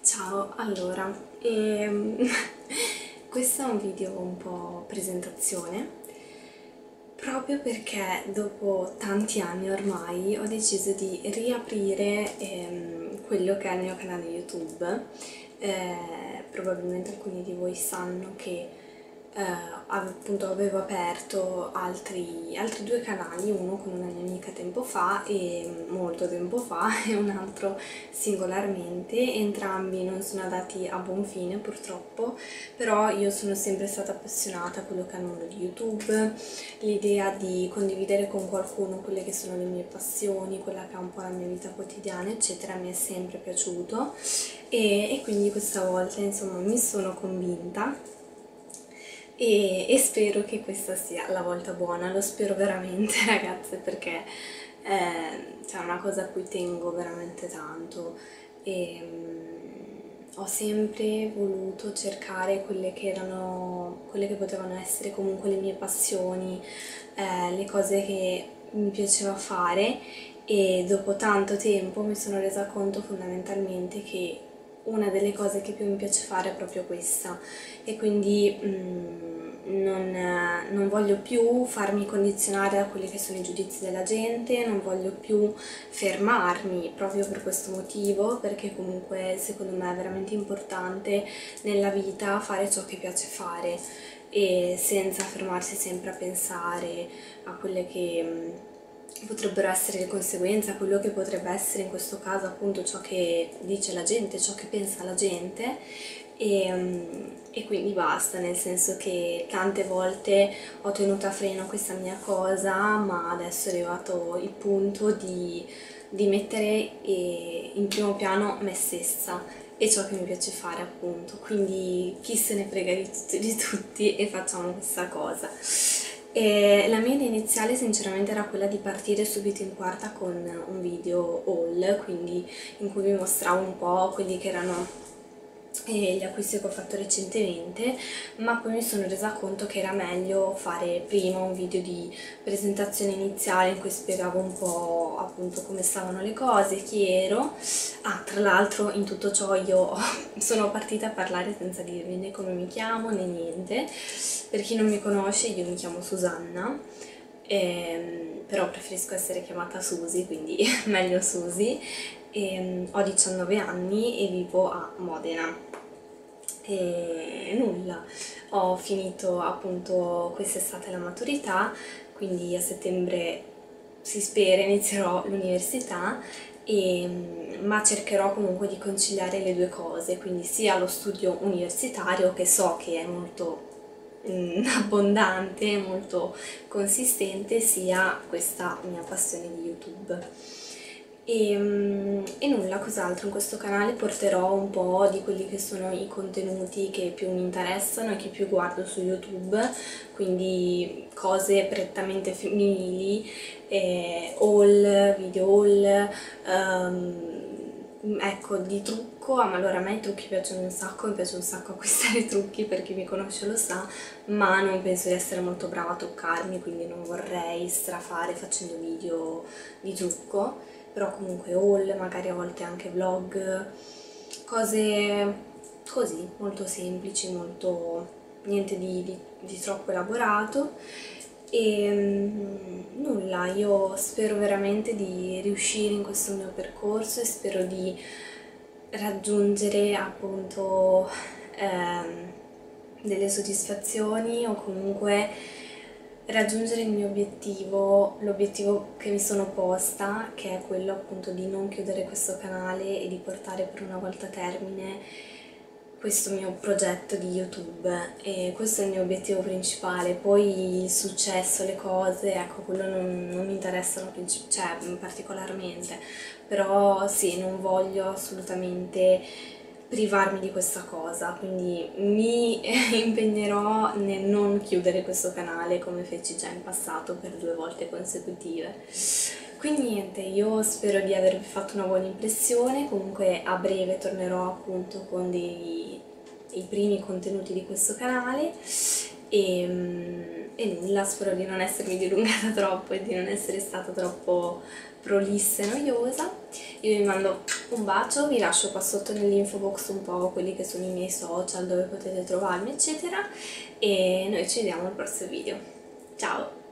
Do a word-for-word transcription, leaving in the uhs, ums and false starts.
Ciao, allora, ehm, questo è un video un po' presentazione, proprio perché dopo tanti anni ormai ho deciso di riaprire ehm, quello che è il mio canale YouTube. Eh, probabilmente alcuni di voi sanno che eh, appunto avevo aperto altri, altri due canali, uno con una mia amica tempo fa e molto tempo fa e un altro singolarmente. Entrambi non sono andati a buon fine purtroppo, però io sono sempre stata appassionata a quello che è il mondo di YouTube, l'idea di condividere con qualcuno quelle che sono le mie passioni, quella che è un po' la mia vita quotidiana eccetera, mi è sempre piaciuto e, e quindi questa volta insomma mi sono convinta e, e spero che questa sia la volta buona, lo spero veramente ragazze, perché eh, c'è una cosa a cui tengo veramente tanto e mm, ho sempre voluto cercare quelle che erano, quelle che potevano essere comunque le mie passioni, eh, le cose che mi piaceva fare, e dopo tanto tempo mi sono resa conto fondamentalmente che una delle cose che più mi piace fare è proprio questa, e quindi mm, non, eh, non voglio più farmi condizionare da quelli che sono i giudizi della gente, non voglio più fermarmi proprio per questo motivo, perché comunque secondo me è veramente importante nella vita fare ciò che piace fare e senza fermarsi sempre a pensare a quelle che mm, potrebbero essere le conseguenze, a quello che potrebbe essere in questo caso appunto ciò che dice la gente, ciò che pensa la gente. E, mm, e quindi basta, nel senso che tante volte ho tenuto a freno questa mia cosa, ma adesso è arrivato il punto di, di mettere eh, in primo piano me stessa e ciò che mi piace fare appunto, quindi chi se ne frega di tutto e di tutti e facciamo questa cosa. E la mia idea iniziale sinceramente era quella di partire subito in quarta con un video haul, quindi in cui vi mostravo un po' quelli che erano e gli acquisti che ho fatto recentemente, ma poi mi sono resa conto che era meglio fare prima un video di presentazione iniziale in cui spiegavo un po' appunto come stavano le cose, chi ero. Ah, tra l'altro in tutto ciò io sono partita a parlare senza dirvi né come mi chiamo né niente. Per chi non mi conosce, io mi chiamo Susanna, ehm, però preferisco essere chiamata Susi, quindi meglio Susi. E, ho diciannove anni e vivo a Modena. E nulla, ho finito appunto quest'estate la maturità, quindi a settembre si spera inizierò l'università, e, ma cercherò comunque di conciliare le due cose, quindi sia lo studio universitario, che so che è molto mm, abbondante, molto consistente, sia questa mia passione di YouTube. E, mm, e nulla, cos'altro? In questo canale porterò un po' di quelli che sono i contenuti che più mi interessano e che più guardo su YouTube, quindi cose prettamente femminili, eh, haul, video haul, ehm, ecco, di trucco. Ma allora a me i trucchi piacciono un sacco, mi piace un sacco acquistare trucchi, per chi mi conosce lo sa, ma non penso di essere molto brava a truccarmi, quindi non vorrei strafare facendo video di trucco, però comunque haul, magari a volte anche vlog, cose così, molto semplici, molto niente di, di, di troppo elaborato. E mm, nulla, io spero veramente di riuscire in questo mio percorso e spero di raggiungere appunto ehm, delle soddisfazioni, o comunque raggiungere il mio obiettivo, l'obiettivo che mi sono posta, che è quello appunto di non chiudere questo canale e di portare per una volta a termine questo mio progetto di YouTube, e questo è il mio obiettivo principale. Poi il successo, le cose, ecco, quello non, non mi interessano cioè, particolarmente, però sì, non voglio assolutamente privarmi di questa cosa, quindi mi impegnerò nel non chiudere questo canale come feci già in passato per due volte consecutive. Quindi niente, io spero di avervi fatto una buona impressione, comunque a breve tornerò appunto con dei, dei primi contenuti di questo canale e, e nulla, spero di non essermi dilungata troppo e di non essere stata troppo prolissa e noiosa. Io vi mando Un bacio, vi lascio qua sotto nell'info box un po' quelli che sono i miei social dove potete trovarmi eccetera e noi ci vediamo al prossimo video. Ciao!